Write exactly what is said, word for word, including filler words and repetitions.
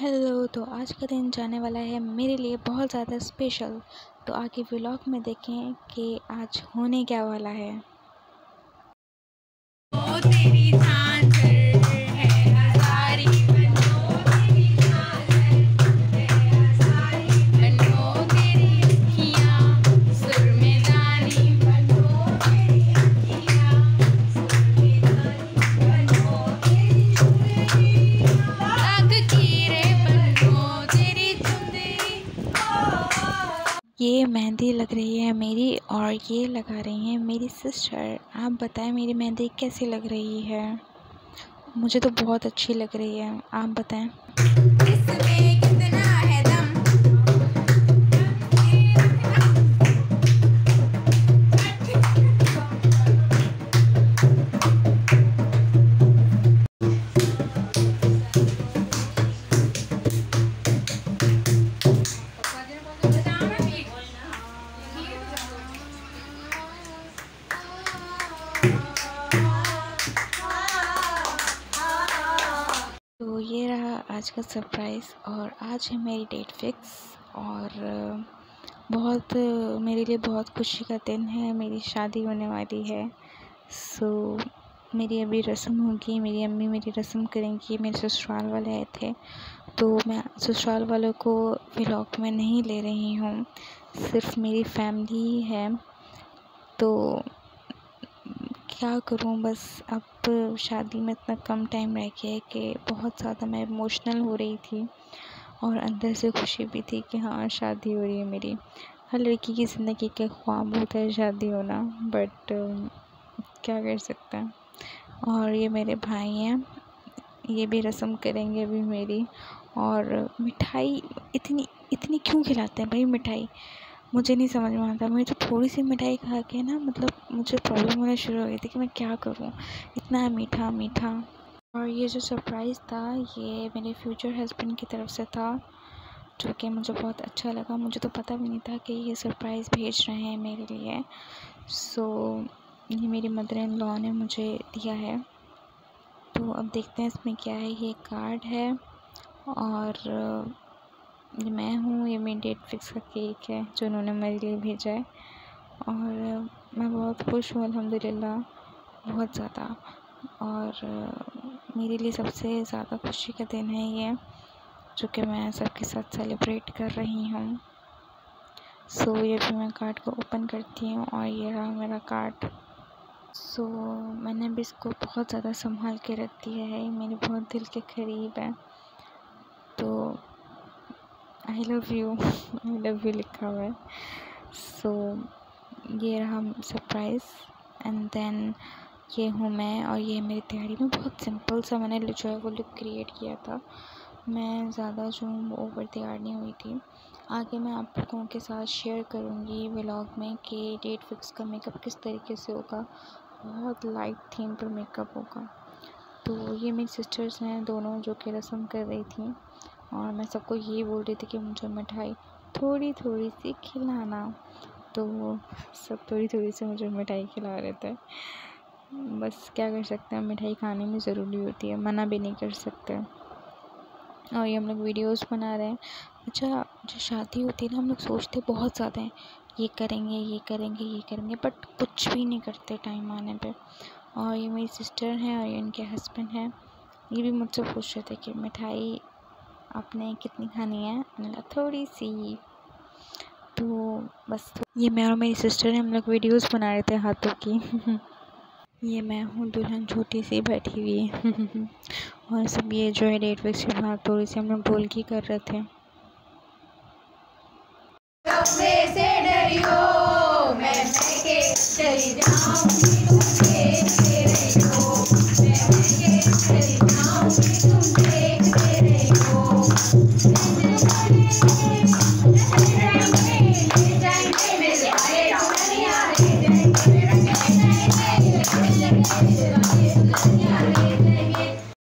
Hello. तो आज का दिन जाने वाला है मेरे लिए बहुत ज़्यादा स्पेशल। तो आगे व्लॉग में देखें कि आज होने क्या वाला है। ओ तेरी झांझर है हजारी बनो, तेरी झांझर है हजारी बनो, तेरी अखियाँ सुर में दानी बनो, तेरी अखियाँ सुर में दानी बनो, तेरी चुनरियाँ लाख कीरे बनो, तेरी चुनरी। ये मेहंदी लग रही है मेरी और ये लगा रही है मेरी सिस्टर। आप बताएं मेरी मेहंदी कैसी लग रही है? मुझे तो बहुत अच्छी लग रही है, आप बताएं। इसमें कितना है दम, तो ये रहा आज का सरप्राइज़। और आज है मेरी डेट फिक्स और बहुत मेरे लिए बहुत खुशी का दिन है। मेरी शादी होने वाली है। सो मेरी अभी रस्म होगी, मेरी अम्मी मेरी रस्म करेंगी। मेरे ससुराल वाले आए थे तो मैं ससुराल वालों को व्लॉग में नहीं ले रही हूँ, सिर्फ मेरी फैमिली ही है। तो क्या करूँ, बस अब शादी में इतना कम टाइम रह गया है कि बहुत ज़्यादा मैं इमोशनल हो रही थी और अंदर से खुशी भी थी कि हाँ शादी हो रही है मेरी। हर लड़की की ज़िंदगी का ख्वाब होता है शादी होना, बट क्या कर सकते हैं। और ये मेरे भाई हैं, ये भी रस्म करेंगे अभी मेरी। और मिठाई इतनी इतनी क्यों खिलाते हैं भाई मिठाई, मुझे नहीं समझ में आता। मुझे तो थोड़ी सी मिठाई खा के ना मतलब मुझे प्रॉब्लम होना शुरू हो गई थी कि मैं क्या करूँ, इतना मीठा मीठा। और ये जो सरप्राइज़ था ये मेरे फ्यूचर हस्बैंड की तरफ से था, जो कि मुझे बहुत अच्छा लगा। मुझे तो पता भी नहीं था कि ये सरप्राइज़ भेज रहे हैं मेरे लिए। सो ये मेरी मदर इन लॉ ने मुझे दिया है। तो अब देखते हैं इसमें क्या है। ये कार्ड है और ये मैं हूँ, ये मेरी डेट फिक्स का केक है जो उन्होंने मेरे लिए भेजा है। और मैं बहुत खुश हूँ अल्हम्दुलिल्लाह, बहुत ज़्यादा। और मेरे लिए सबसे ज़्यादा खुशी का दिन है ये, जो कि मैं सबके साथ सेलिब्रेट कर रही हूँ। सो ये भी मैं कार्ड को ओपन करती हूँ और ये रहा मेरा कार्ड। सो मैंने भी इसको बहुत ज़्यादा संभाल के रख दिया है, मेरे बहुत दिल के करीब है। तो I love you I love you लिखा हुआ है। सो ये रहा सरप्राइज़। एंड देन ये हूँ मैं और ये मेरी तैयारी में बहुत सिंपल सा मैंने जो है वो लुक क्रिएट किया था। मैं ज़्यादा जो ओवर तैयार नहीं हुई थी। आगे मैं आप लोगों के साथ शेयर करूँगी व्लॉग में कि डेट फिक्स का मेकअप किस तरीके से होगा। बहुत लाइट थीम पर मेकअप होगा। तो ये मेरी सिस्टर्स हैं दोनों जो कि रस्म कर रही थी और मैं सबको ये बोल रही थी कि मुझे मिठाई थोड़ी थोड़ी सी खिलाना। तो सब थोड़ी थोड़ी सी मुझे मिठाई खिला रहे थे। बस क्या कर सकते हैं, मिठाई खाने में ज़रूरी होती है, मना भी नहीं कर सकते। और ये हम लोग वीडियोस बना रहे हैं। अच्छा, जो शादी होती है ना हम लोग सोचते बहुत ज़्यादा हैं, ये करेंगे ये करेंगे ये करेंगे, बट कुछ भी नहीं करते टाइम आने पे। और ये मेरी सिस्टर हैं और ये इनके हस्बैंड हैं। ये भी मुझसे पूछ रहे थे कि मिठाई आपने कितनी खानी है, मैंने थोड़ी सी। तो बस ये मैं और मेरी सिस्टर हैं, हम लोग वीडियोस बना रहे थे हाथों की ये मैं हूँ दुल्हन छोटी सी बैठी हुई और सब ये जो है डेट फिक्स के बाद थोड़ी सी हम लोग ढोलकी कर रहे थे। से डरियो मैं के चली जाऊं।